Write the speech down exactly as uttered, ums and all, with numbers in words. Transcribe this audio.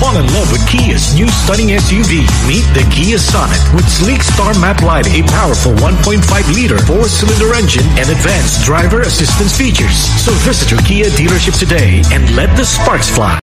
Fall in love with Kia's new stunning S U V. Meet the Kia Sonet with sleek star map light, a powerful one point five liter four-cylinder engine, and advanced driver assistance features. So visit your Kia dealership today and let the sparks fly.